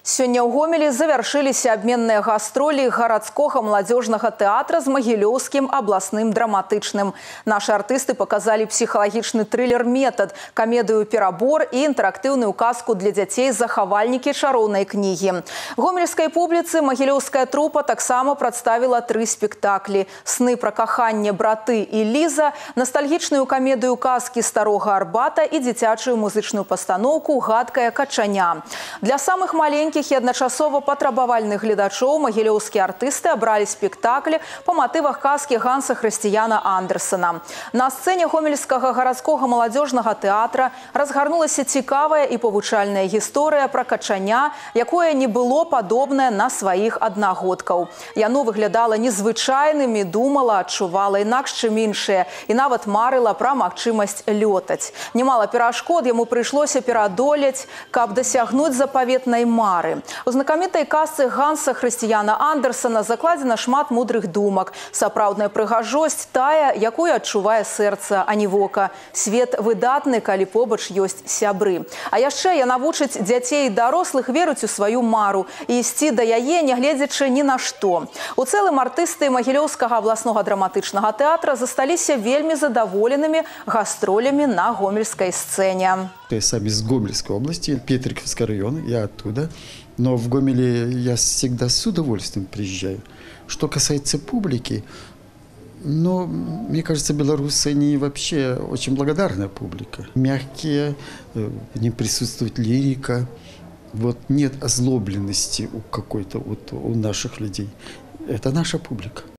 Сёння ў Гомелі завяршыліся абменныя гастролі гарадскога маладзёжнага тэатра з Магілёўскім абласным драматычным. Нашы артысты паказалі псіхалагічны трылер «Метад», камедыю «Перабор» і інтэрактыўную казку для дзяцей «Захавальнікі чароўнай кнігі». Гомельскай публіцы магілёўская трупа таксама прадставіла 3 спектаклі: «Сны пра каханне браты і Ліза», ностальгічную камедыю казкі «Старога Арбата» і дзіцячую музычную пастаноўку «Гадкая качаня». Для самых маленькіх і адначасова патрабавальных гледачоў магілёўскія артысты абралі спектаклі па матывах казкі Ганса Хрысціяна Андерсена. На сцэне гомельскага гарадскога маладзёжнага тэатра разгарнулася цікавая і павучальная гісторыя пра качаня, якое не было падобнае на сваіх аднагодкаў. Яно выглядала незвычайным і думала, адчувала інакш, чым іншыя, і нават марыла пра магчымасць лётаць. Немало перашкод яму прыйшлося пераадолець, каб дасягнуць запаветнай мары. У знакамітай казцы Ганса Хрысціяна Андерсена закладзена шмат мудрых думак. Сапраўдная прыгажосць тая, якую адчувае сэрца, а не вока. Свет выдатны, калі побач ёсць сябры. А яшчэ яна вучыць дзяцей і дарослых верыць у сваю мару і ісці да яе, нягледзячы ні на што. У цэлым артысты Магілёўскага абласнога драматычнага тэатра засталіся вельмі задаволенымі гастролямі на гомельскай сцэне. Я сам из Гомельской области, Петриківский район, я оттуда. Но в Гомеле я всегда с удовольствием приезжаю. Что касается публики, ну, мне кажется, белорусы, они вообще очень благодарная публика. Мягкие, в ним присутствует лирика. Вот нет озлобленности у какой-то вот у наших людей. Это наша публика.